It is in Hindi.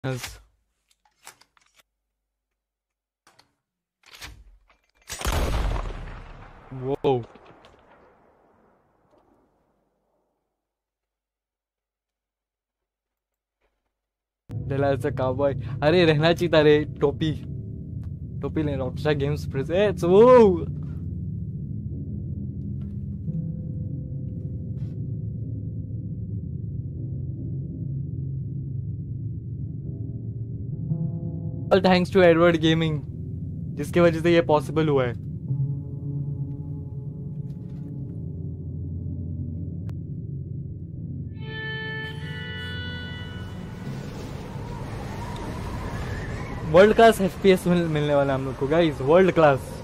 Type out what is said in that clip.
वो काउबॉय, अरे रहना चाहिए था रे। टोपी टोपी ले, रॉकस्टार गेम्स प्रेजेंट्स। वो थैंक्स टू एडवर्ड गेमिंग, जिसकी वजह से ये पॉसिबल हुआ है। वर्ल्ड क्लास एफपीएस मिलने वाला हम लोग को गाइस, वर्ल्ड क्लास।